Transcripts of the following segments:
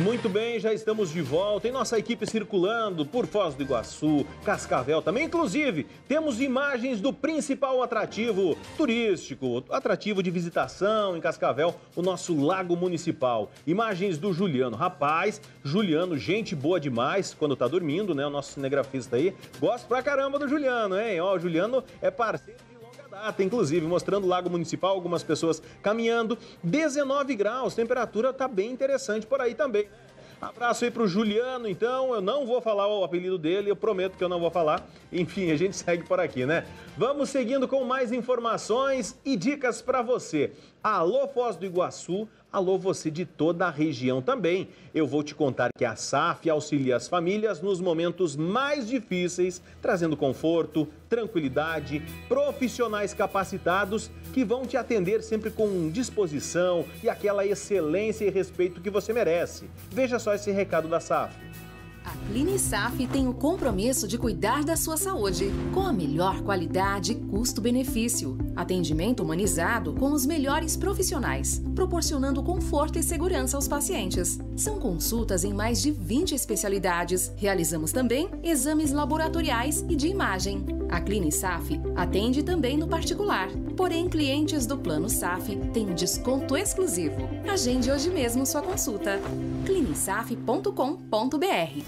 Muito bem, já estamos de volta e nossa equipe circulando por Foz do Iguaçu, Cascavel também. Inclusive, temos imagens do principal atrativo turístico, atrativo de visitação em Cascavel, o nosso lago municipal. Imagens do Juliano. Rapaz, Juliano, gente boa demais quando tá dormindo, né? O nosso cinegrafista aí. Gosto pra caramba do Juliano, hein? Ó, o Juliano é parceiro data, inclusive, mostrando o Lago Municipal, algumas pessoas caminhando. 19 graus, temperatura tá bem interessante por aí também. Abraço aí pro Juliano, então. Eu não vou falar o apelido dele, eu prometo que eu não vou falar. Enfim, a gente segue por aqui, né? Vamos seguindo com mais informações e dicas para você. Alô, Foz do Iguaçu. Alô, você de toda a região também. Eu vou te contar que a SAF auxilia as famílias nos momentos mais difíceis, trazendo conforto, tranquilidade, profissionais capacitados que vão te atender sempre com disposição e aquela excelência e respeito que você merece. Veja só esse recado da SAF. A CliniSAF tem o compromisso de cuidar da sua saúde, com a melhor qualidade e custo-benefício. Atendimento humanizado com os melhores profissionais, proporcionando conforto e segurança aos pacientes. São consultas em mais de 20 especialidades. Realizamos também exames laboratoriais e de imagem. A CliniSAF atende também no particular. Porém, clientes do Plano SAF têm um desconto exclusivo. Agende hoje mesmo sua consulta. clinisaf.com.br.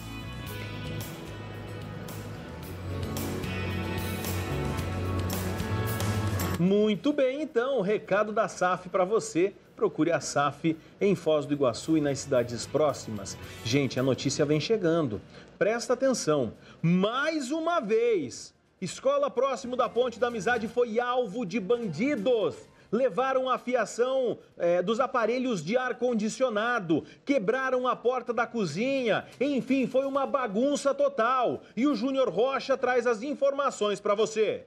Muito bem, então, o recado da SAF para você. Procure a SAF em Foz do Iguaçu e nas cidades próximas. Gente, a notícia vem chegando. Presta atenção. Mais uma vez, escola próximo da Ponte da Amizade foi alvo de bandidos. Levaram a fiação dos aparelhos de ar-condicionado, quebraram a porta da cozinha, enfim, foi uma bagunça total. E o Júnior Rocha traz as informações para você.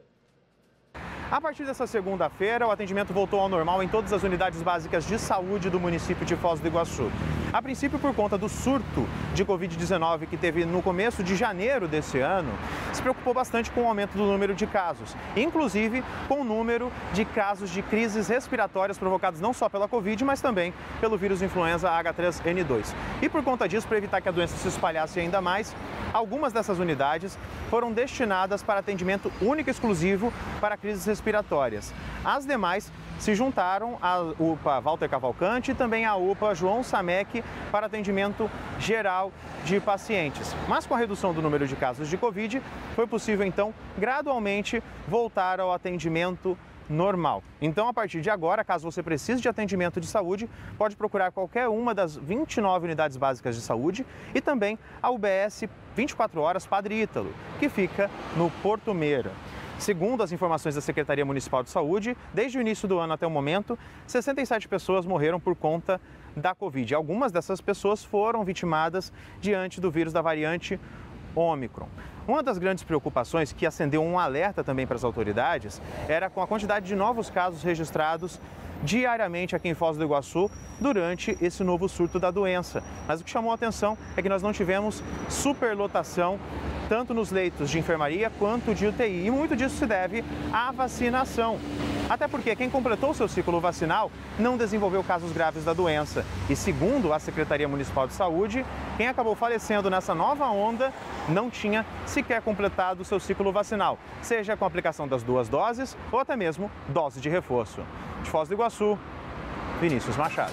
A partir dessa segunda-feira, o atendimento voltou ao normal em todas as unidades básicas de saúde do município de Foz do Iguaçu. A princípio, por conta do surto de Covid-19 que teve no começo de janeiro desse ano, se preocupou bastante com o aumento do número de casos, inclusive com o número de casos de crises respiratórias provocadas não só pela Covid, mas também pelo vírus influenza H3N2. E por conta disso, para evitar que a doença se espalhasse ainda mais, algumas dessas unidades foram destinadas para atendimento único e exclusivo para crises respiratórias. As demais se juntaram à UPA Walter Cavalcante e também à UPA João Samek para atendimento geral de pacientes. Mas com a redução do número de casos de Covid, foi possível então gradualmente voltar ao atendimento normal. Então, a partir de agora, caso você precise de atendimento de saúde, pode procurar qualquer uma das 29 unidades básicas de saúde e também a UBS 24 horas Padre Ítalo, que fica no Porto Meira. Segundo as informações da Secretaria Municipal de Saúde, desde o início do ano até o momento, 67 pessoas morreram por conta da Covid. Algumas dessas pessoas foram vitimadas diante do vírus da variante Ômicron. Uma das grandes preocupações que acendeu um alerta também para as autoridades era com a quantidade de novos casos registrados diariamente aqui em Foz do Iguaçu durante esse novo surto da doença. Mas o que chamou a atenção é que nós não tivemos superlotação tanto nos leitos de enfermaria quanto de UTI. E muito disso se deve à vacinação. Até porque quem completou seu ciclo vacinal não desenvolveu casos graves da doença. E segundo a Secretaria Municipal de Saúde, quem acabou falecendo nessa nova onda não tinha sequer completado seu ciclo vacinal, seja com a aplicação das 2 doses ou até mesmo dose de reforço. De Foz do Iguaçu, Vinícius Machado.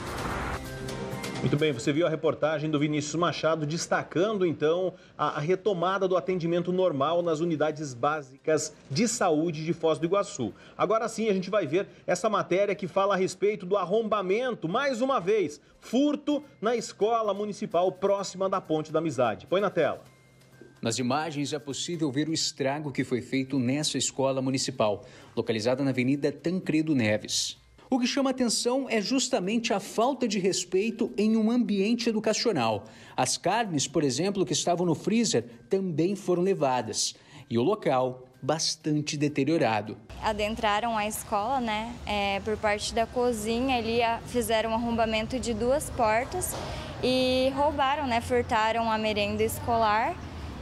Muito bem, você viu a reportagem do Vinícius Machado destacando, então, a retomada do atendimento normal nas unidades básicas de saúde de Foz do Iguaçu. Agora sim, a gente vai ver essa matéria que fala a respeito do arrombamento, mais uma vez, furto na escola municipal próxima da Ponte da Amizade. Põe na tela. Nas imagens é possível ver o estrago que foi feito nessa escola municipal, localizada na Avenida Tancredo Neves. O que chama atenção é justamente a falta de respeito em um ambiente educacional. As carnes, por exemplo, que estavam no freezer, também foram levadas. E o local, bastante deteriorado. Adentraram a escola, né? Por parte da cozinha, ali fizeram um arrombamento de 2 portas e roubaram, né? Furtaram a merenda escolar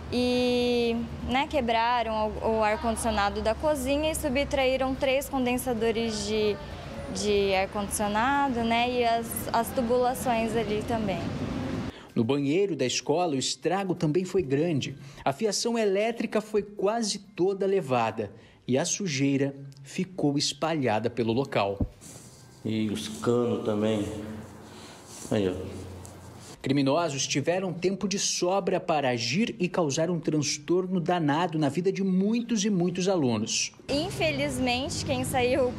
e quebraram o ar-condicionado da cozinha e subtraíram 3 condensadores de ar-condicionado, né, e as tubulações ali também. No banheiro da escola, o estrago também foi grande. A fiação elétrica foi quase toda levada e a sujeira ficou espalhada pelo local. E os canos também. Aí, ó. Criminosos tiveram tempo de sobra para agir e causar um transtorno danado na vida de muitos e muitos alunos. Infelizmente, quem saiu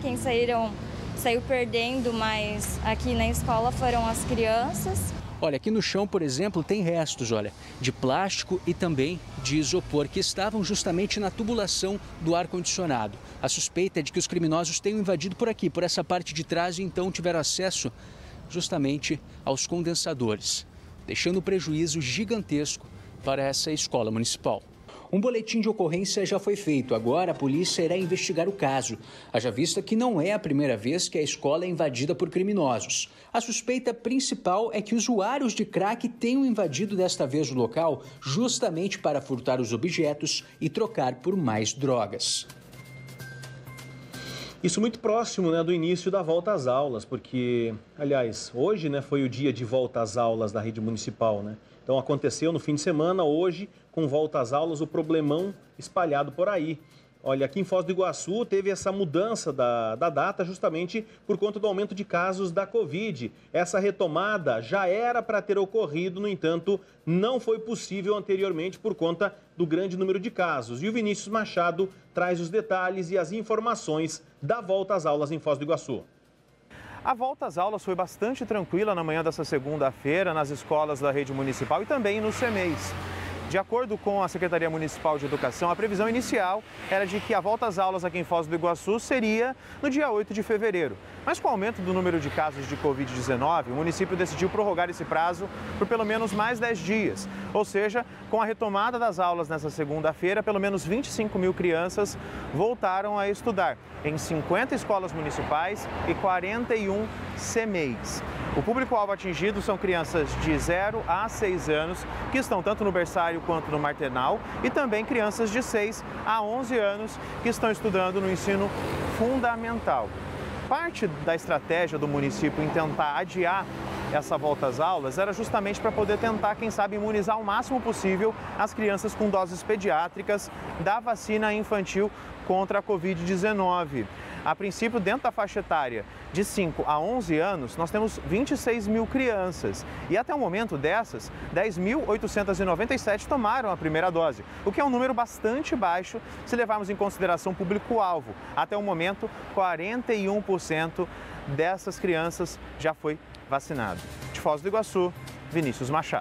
perdendo mais aqui na escola foram as crianças. Olha, aqui no chão, por exemplo, tem restos, olha, de plástico e também de isopor que estavam justamente na tubulação do ar-condicionado. A suspeita é de que os criminosos tenham invadido por aqui, por essa parte de trás, e então tiveram acesso justamente aos condensadores, deixando um prejuízo gigantesco para essa escola municipal. Um boletim de ocorrência já foi feito. Agora a polícia irá investigar o caso. Haja vista que não é a primeira vez que a escola é invadida por criminosos. A suspeita principal é que usuários de crack tenham invadido desta vez o local justamente para furtar os objetos e trocar por mais drogas. Isso muito próximo, né, do início da volta às aulas, porque, aliás, hoje, né, foi o dia de volta às aulas da rede municipal, né? Então aconteceu no fim de semana, hoje, com volta às aulas, o problemão espalhado por aí. Olha, aqui em Foz do Iguaçu teve essa mudança da data justamente por conta do aumento de casos da Covid. Essa retomada já era para ter ocorrido, no entanto, não foi possível anteriormente por conta do grande número de casos. E o Vinícius Machado traz os detalhes e as informações da volta às aulas em Foz do Iguaçu. A volta às aulas foi bastante tranquila na manhã dessa segunda-feira nas escolas da rede municipal e também nos CMEs. De acordo com a Secretaria Municipal de Educação, a previsão inicial era de que a volta às aulas aqui em Foz do Iguaçu seria no dia 8 de fevereiro. Mas com o aumento do número de casos de Covid-19, o município decidiu prorrogar esse prazo por pelo menos mais 10 dias. Ou seja, com a retomada das aulas nessa segunda-feira, pelo menos 25 mil crianças voltaram a estudar em 50 escolas municipais e 41 CMEs. O público-alvo atingido são crianças de 0 a 6 anos, que estão tanto no berçário quanto no maternal, e também crianças de 6 a 11 anos, que estão estudando no ensino fundamental. Parte da estratégia do município em tentar adiar essa volta às aulas era justamente para poder tentar, quem sabe, imunizar o máximo possível as crianças com doses pediátricas da vacina infantil contra a Covid-19. A princípio, dentro da faixa etária de 5 a 11 anos, nós temos 26 mil crianças. E até o momento dessas, 10.897 tomaram a primeira dose, o que é um número bastante baixo se levarmos em consideração o público-alvo. Até o momento, 41% dessas crianças já foi vacinado. De Foz do Iguaçu, Vinícius Machado.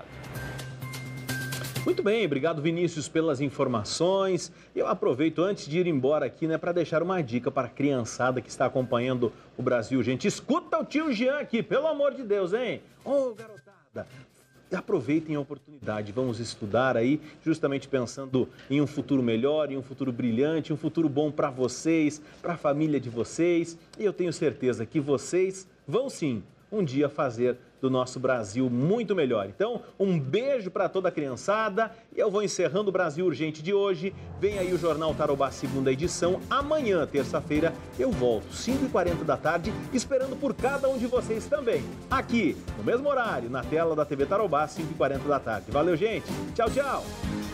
Muito bem, obrigado Vinícius pelas informações. Eu aproveito antes de ir embora aqui, né, para deixar uma dica para a criançada que está acompanhando o Brasil. Gente, escuta o tio Jean aqui, pelo amor de Deus, hein? Ô, garotada, aproveitem a oportunidade, vamos estudar aí, justamente pensando em um futuro melhor, em um futuro brilhante, um futuro bom para vocês, para a família de vocês. E eu tenho certeza que vocês vão sim um dia fazer do nosso Brasil muito melhor. Então, um beijo para toda a criançada. Eu vou encerrando o Brasil Urgente de hoje. Vem aí o Jornal Tarobá, segunda edição. Amanhã, terça-feira, eu volto, 5h40 da tarde, esperando por cada um de vocês também. Aqui, no mesmo horário, na tela da TV Tarobá, 5h40 da tarde. Valeu, gente. Tchau, tchau.